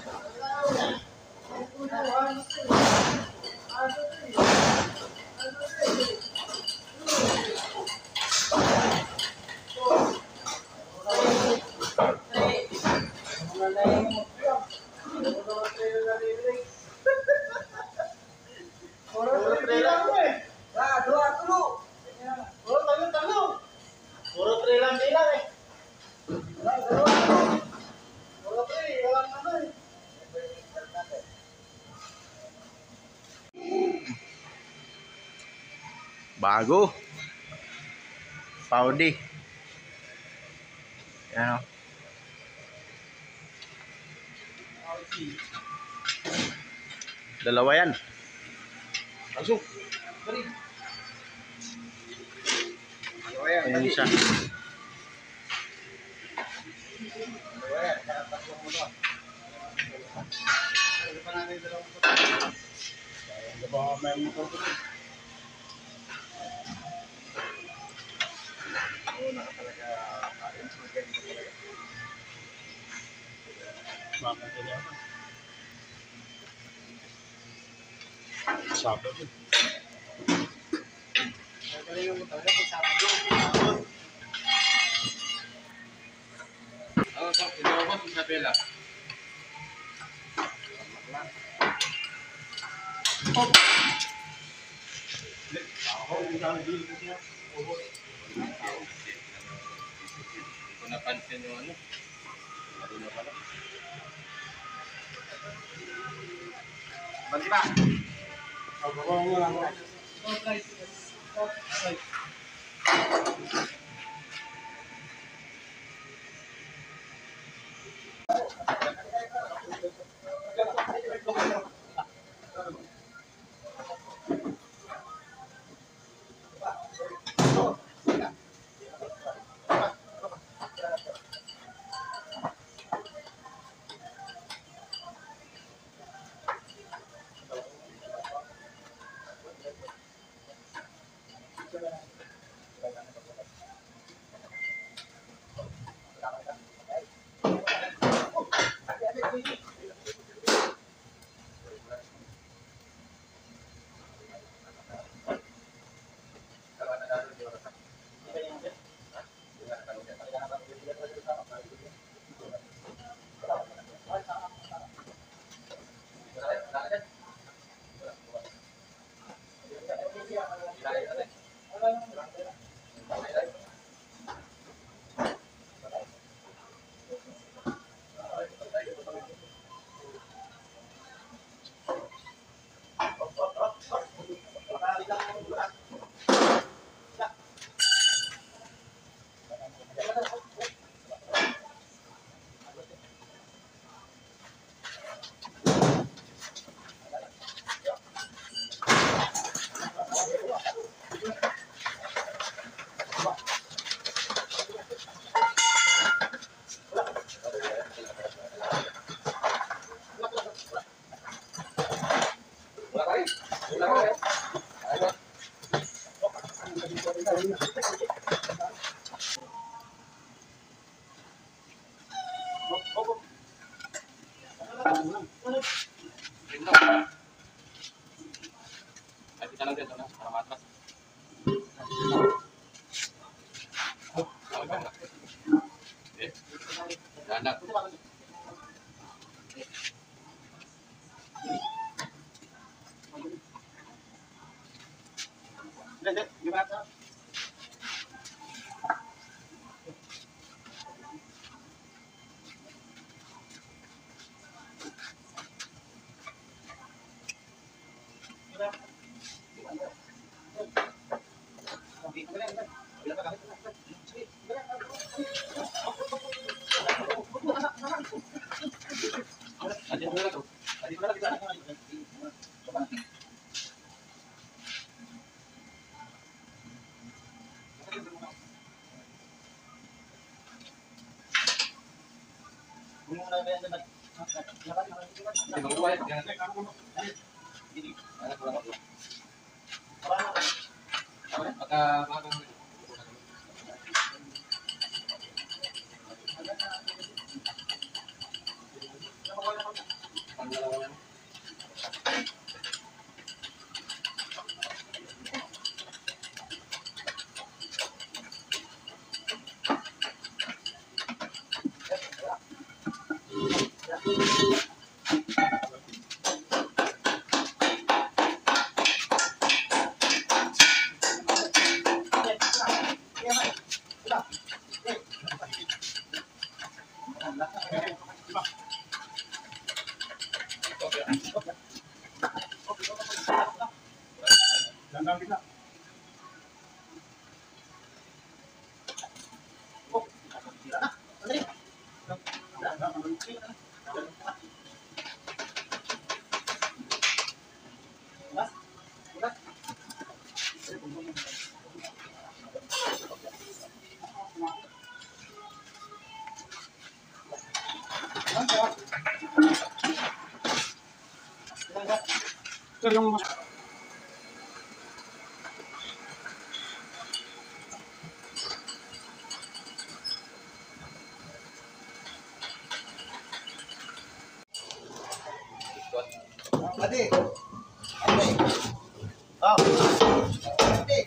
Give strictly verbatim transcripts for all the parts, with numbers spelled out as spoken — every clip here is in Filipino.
Bago. Paudi. Yan o. Dalawa yan. Langsung. Dalawa yan. Ayun siya. Dalawa yan. Tatlong mo doon. Ano pa natin yung dalawang motor? Ano ba may motor ko doon? Una ka talaga kain. Magaling ka talaga. Bakit ka niya? Sabado. Magaling mo talaga kung Sabado. Ano sa pinawag sa Isabela? Hop! Ako, hindi na nagigil kasi niya. Hindi ko napansin yung ano. Hindi na pala. Banti ba? Oh, bawa mo lang. Stop right. Stop right. Pagka Langgang kita. Oh, sila na. Sandali. Bukas. Bukas. Sir, yung mas... Ate. Ate. Oh. Ate.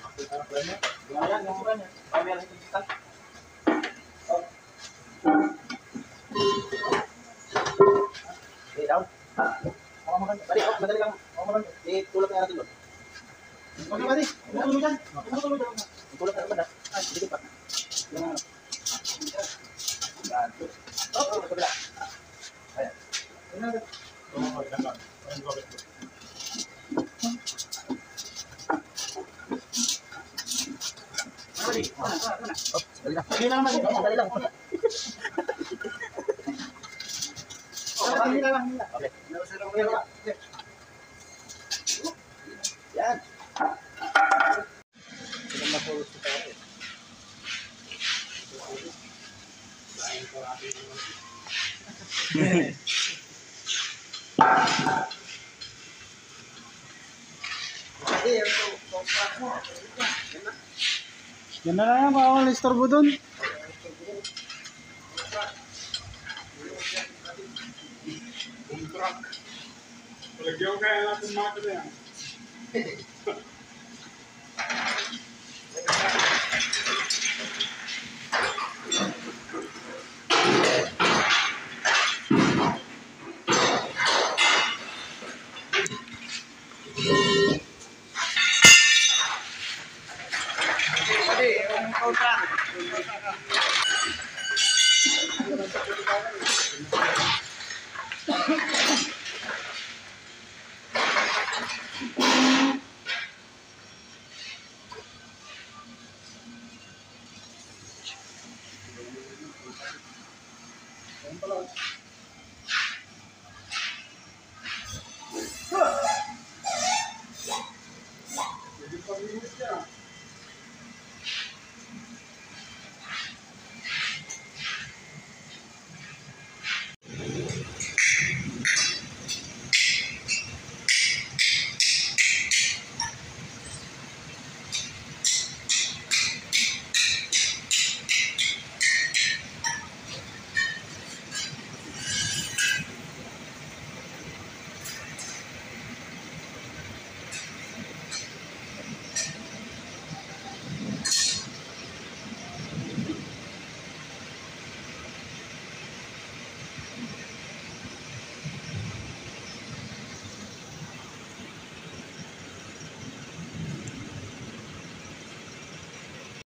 Ayan, yung madali lang. Oo, madali. Eh, tulad na natin doon. Okay, pati. Tulog yan. Tulog yan. Tulog na naman. Ay, dikit pa. Yung ano. Yan. Oh, oh, kabila. Ayan. Ayan. Oo, ilan lang. Ayan, gawin ko. Madali. Mana, mana. Oh, dali na. Madali lang, madali. Madali lang. Oh, hindi na lang. Okay. Yan. Ilang napulot sa tayo. Yan na lang yan, bawal istorbo dun. Lagyan kaya natin mga ito yan. Thank you.